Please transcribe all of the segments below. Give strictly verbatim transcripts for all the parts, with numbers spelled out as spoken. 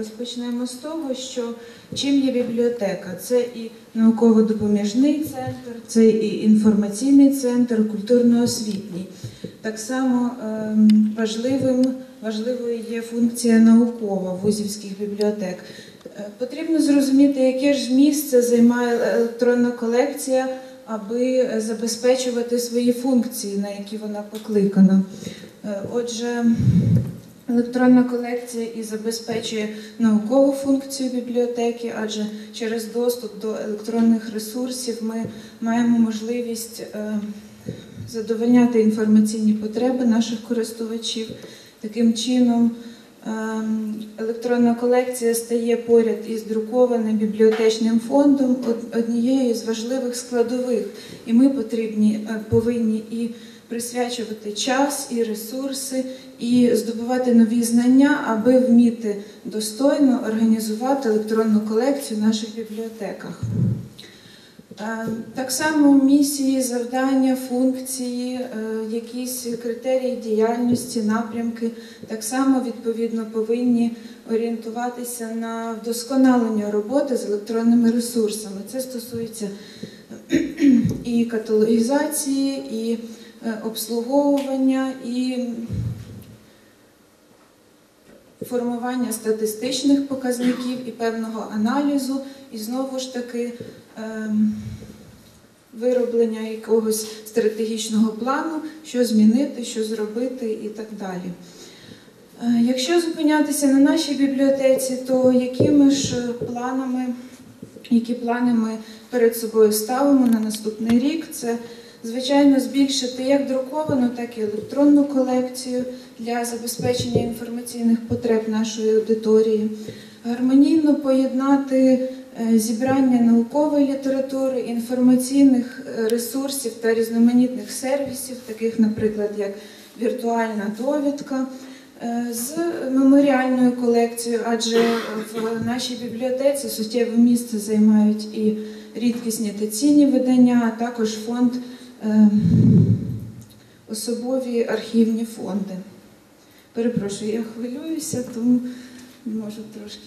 Розпочнемо з того, що чим є бібліотека. Це і науково-допоміжний центр, це і інформаційний центр, культурно-освітній. Так само важливим, важливою є функція наукова вузівських бібліотек. Потрібно зрозуміти, яке ж місце займає електронна колекція, аби забезпечувати свої функції, на які вона покликана. Отже, електронна колекція і забезпечує наукову функцію бібліотеки, адже через доступ до електронних ресурсів ми маємо можливість задовольняти інформаційні потреби наших користувачів. Таким чином, електронна колекція стає поряд із друкованим бібліотечним фондом однією з важливих складових, і ми потрібні, повинні і присвячувати час і ресурси, і здобувати нові знання, аби вміти достойно організувати електронну колекцію в наших бібліотеках. Так само місії, завдання, функції, якісь критерії діяльності, напрямки, так само, відповідно, повинні орієнтуватися на вдосконалення роботи з електронними ресурсами. Це стосується і каталогізації, і обслуговування, і формування статистичних показників, і певного аналізу, і знову ж таки вироблення якогось стратегічного плану, що змінити, що зробити і так далі. Якщо зупинятися на нашій бібліотеці, то якими ж планами, які плани ми перед собою ставимо на наступний рік? Це, звичайно, збільшити як друковану, так і електронну колекцію для забезпечення інформаційних потреб нашої аудиторії, гармонійно поєднати зібрання наукової літератури, інформаційних ресурсів та різноманітних сервісів, таких, наприклад, як віртуальна довідка, з меморіальною колекцією, адже в нашій бібліотеці суттєве місце займають і рідкісні та цінні видання, а також фонд, особові архівні фонди. Перепрошую, я хвилююся, тому можу трошки...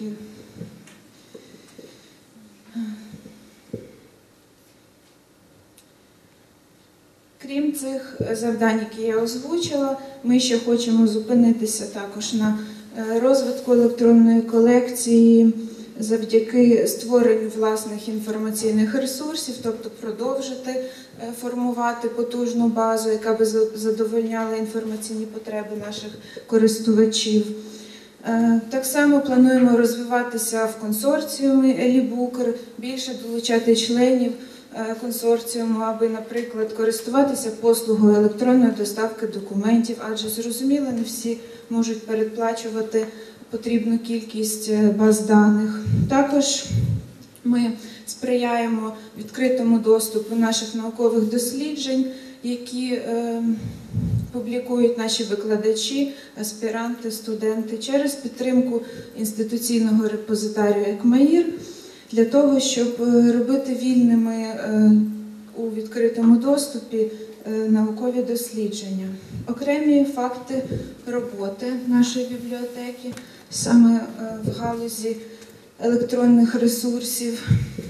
Крім цих завдань, які я озвучила, ми ще хочемо зупинитися також на розвитку електронної колекції завдяки створенню власних інформаційних ресурсів, тобто продовжити формувати потужну базу, яка би задовольняла інформаційні потреби наших користувачів. Так само плануємо розвиватися в консорціумі Елібукер, більше долучати членів консорціуму, аби, наприклад, користуватися послугою електронної доставки документів, адже, зрозуміло, не всі можуть передплачувати потрібну кількість баз даних. Також ми сприяємо відкритому доступу наших наукових досліджень, які е, публікують наші викладачі, аспіранти, студенти через підтримку інституційного репозитарію ЕКМАІР, для того, щоб робити вільними у відкритому доступі наукові дослідження. Окремі факти роботи нашої бібліотеки саме в галузі електронних ресурсів.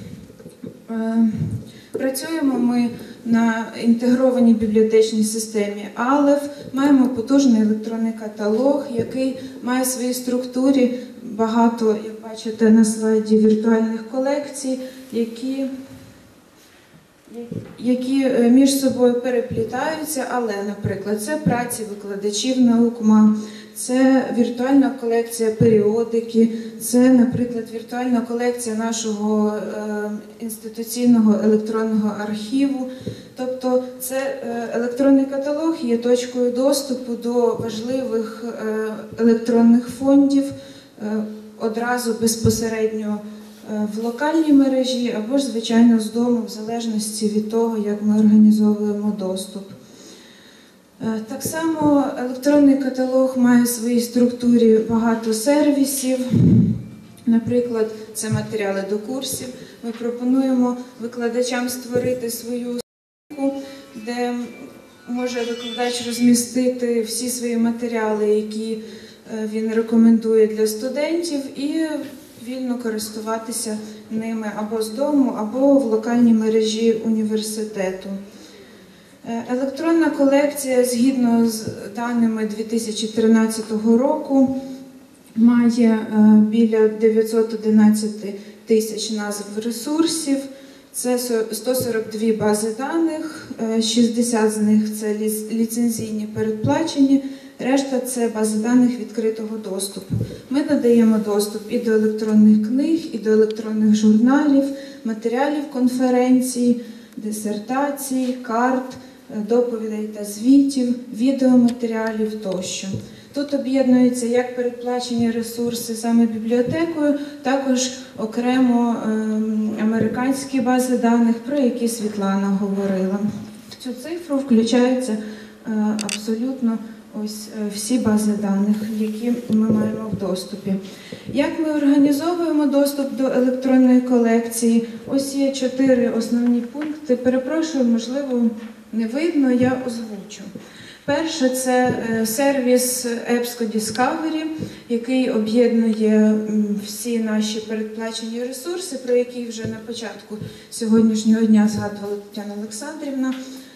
Працюємо ми на інтегрованій бібліотечній системі АЛЕФ, маємо потужний електронний каталог, який має в своїй структурі багато, як бачите на слайді, віртуальних колекцій, які, які між собою переплітаються, але, наприклад, це праці викладачів НАУКМА, це віртуальна колекція періодики, це, наприклад, віртуальна колекція нашого е, інституційного електронного архіву. Тобто це е, електронний каталог є точкою доступу до важливих е, електронних фондів е, одразу безпосередньо е, в локальній мережі або ж, звичайно, з дому, в залежності від того, як ми організовуємо доступ. Так само електронний каталог має в своїй структурі багато сервісів. Наприклад, це матеріали до курсів. Ми пропонуємо викладачам створити свою сторінку, де може викладач розмістити всі свої матеріали, які він рекомендує для студентів і вільно користуватися ними або з дому, або в локальній мережі університету. Електронна колекція, згідно з даними дві тисячі тринадцятого року, має біля дев'ятсот одинадцять тисяч назв ресурсів, це сто сорок дві бази даних, шістдесят з них це ліцензійні передплачені, решта це бази даних відкритого доступу. Ми надаємо доступ і до електронних книг, і до електронних журналів, матеріалів конференцій, дисертацій, карт, доповідей та звітів, відеоматеріалів тощо. Тут об'єднуються як передплачені ресурси саме бібліотекою, також окремо е, американські бази даних, про які Світлана говорила. В цю цифру включаються е, абсолютно ось е, всі бази даних, які ми маємо в доступі. Як ми організовуємо доступ до електронної колекції? Ось є чотири основні пункти. Перепрошую, можливо, не видно, я озвучу. Перше – це сервіс ЕБСКО Discovery, який об'єднує всі наші передплачені ресурси, про які вже на початку сьогоднішнього дня згадувала Тетяна Олександрівна.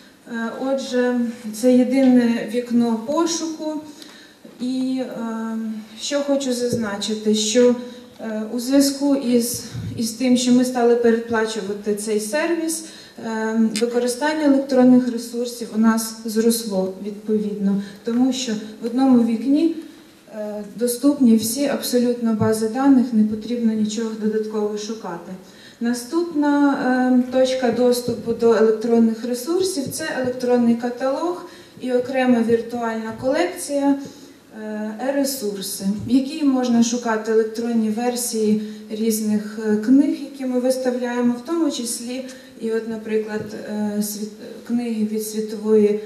Отже, це єдине вікно пошуку. І що хочу зазначити, що у зв'язку із, із тим, що ми стали передплачувати цей сервіс, використання електронних ресурсів у нас зросло відповідно, тому що в одному вікні доступні всі абсолютно бази даних, не потрібно нічого додатково шукати. Наступна точка доступу до електронних ресурсів – це електронний каталог і окрема віртуальна колекція е-ресурси, в якій можна шукати електронні версії різних книг, які ми виставляємо, в тому числі і, от, наприклад, книги від світової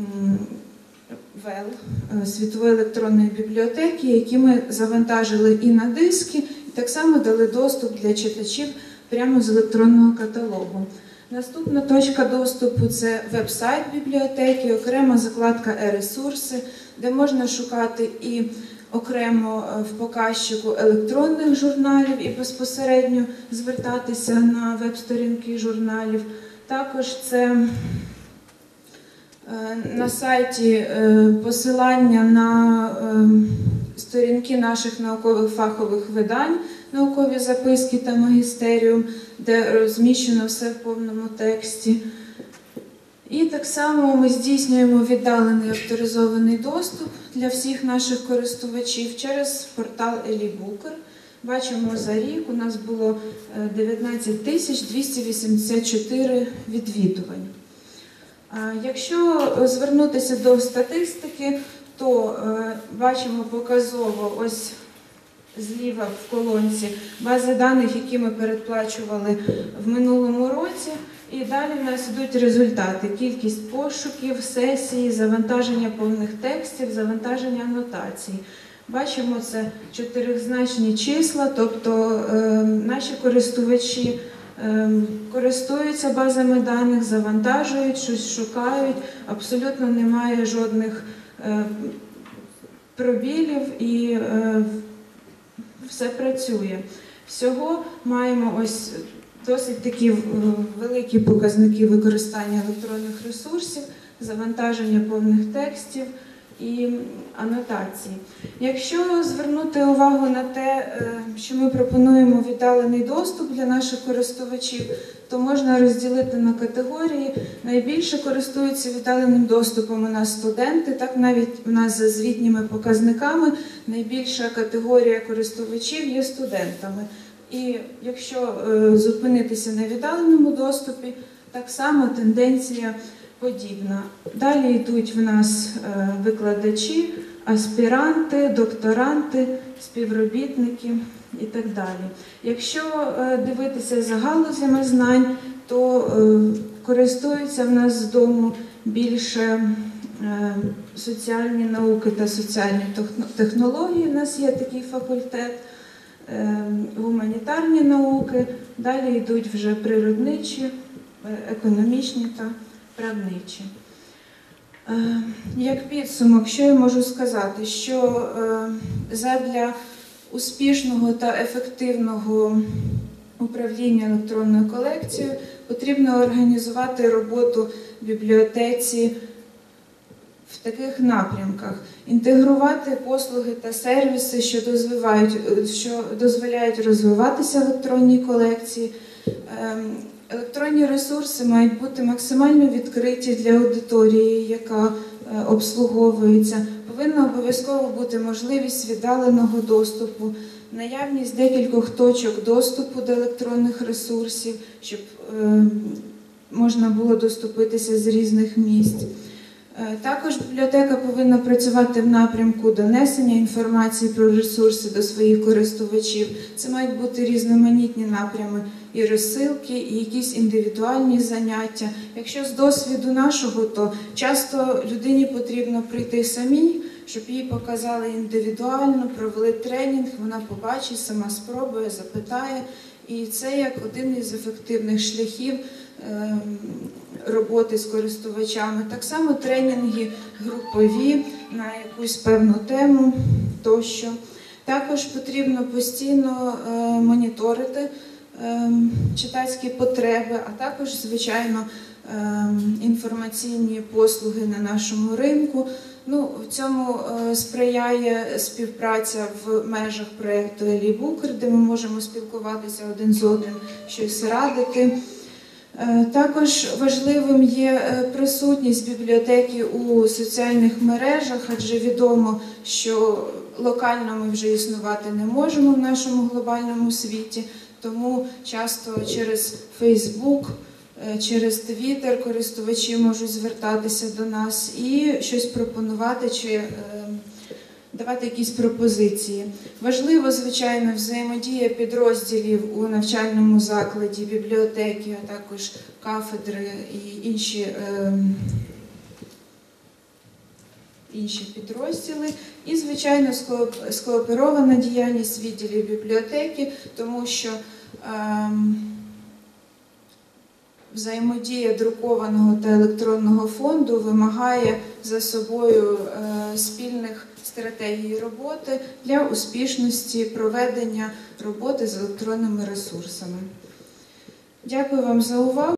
ВЕЛ, світової електронної бібліотеки, які ми завантажили і на диски, і так само дали доступ для читачів прямо з електронного каталогу. Наступна точка доступу – це веб-сайт бібліотеки, окрема закладка «Е-ресурси», де можна шукати і окремо в показчику електронних журналів і безпосередньо звертатися на веб-сторінки журналів. Також це на сайті посилання на сторінки наших наукових фахових видань, наукові записки та магістеріум, де розміщено все в повному тексті. І так само ми здійснюємо віддалений авторизований доступ для всіх наших користувачів через портал Елібукер. Бачимо, за рік у нас було дев'ятнадцять тисяч двісті вісімдесят чотири відвідувань. Якщо звернутися до статистики, то бачимо показово ось зліва в колонці бази даних, які ми передплачували в минулому році. І далі в нас йдуть результати: кількість пошуків, сесії, завантаження повних текстів, завантаження анотацій. Бачимо, це чотиризначні числа, тобто е, наші користувачі е, користуються базами даних, завантажують, щось шукають, абсолютно немає жодних е, пробілів і е, все працює. Всього маємо ось досить такі великі показники використання електронних ресурсів, завантаження повних текстів і анотацій. Якщо звернути увагу на те, що ми пропонуємо віддалений доступ для наших користувачів, то можна розділити на категорії. Найбільше користуються віддаленим доступом у нас студенти, так навіть у нас за звітніми показниками найбільша категорія користувачів є студентами. І якщо е, зупинитися на віддаленому доступі, так само тенденція подібна. Далі йдуть в нас е, викладачі, аспіранти, докторанти, співробітники і так далі. Якщо е, дивитися за галузями знань, то е, користуються в нас з дому більше е, соціальні науки та соціальні технології. У нас є такий факультет. Гуманітарні науки, далі йдуть вже природничі, економічні та правничі. Е, Як підсумок, що я можу сказати? Що е, задля успішного та ефективного управління електронною колекцією потрібно організувати роботу в бібліотеці в таких напрямках. Інтегрувати послуги та сервіси, що дозволяють, що дозволяють розвиватися електронній колекції. Електронні ресурси мають бути максимально відкриті для аудиторії, яка обслуговується. Повинна обов'язково бути можливість віддаленого доступу, наявність декількох точок доступу до електронних ресурсів, щоб можна було доступитися з різних місць. Також бібліотека повинна працювати в напрямку донесення інформації про ресурси до своїх користувачів. Це мають бути різноманітні напрями і розсилки, і якісь індивідуальні заняття. Якщо з досвіду нашого, то часто людині потрібно прийти самій, щоб їй показали індивідуально, провели тренінг, вона побачить, сама спробує, запитає. І це як один із ефективних шляхів роботи з користувачами. Так само тренінги групові на якусь певну тему тощо. Також потрібно постійно моніторити читацькі потреби, а також, звичайно, інформаційні послуги на нашому ринку. Ну, в цьому сприяє співпраця в межах проєкту Елібукер, де ми можемо спілкуватися один з одним, щось радити. Також важливим є присутність бібліотеки у соціальних мережах, адже відомо, що локально ми вже існувати не можемо в нашому глобальному світі, тому часто через Фейсбук, через Твіттер користувачі можуть звертатися до нас і щось пропонувати чи давати якісь пропозиції. Важливо, звичайно, взаємодія підрозділів у навчальному закладі, бібліотеки, а також кафедри і інші, е, інші підрозділи. І, звичайно, скооперована діяльність відділів бібліотеки, тому що е, взаємодія друкованого та електронного фонду вимагає за собою е, спільних стратегій роботи для успішності проведення роботи з електронними ресурсами. Дякую вам за увагу.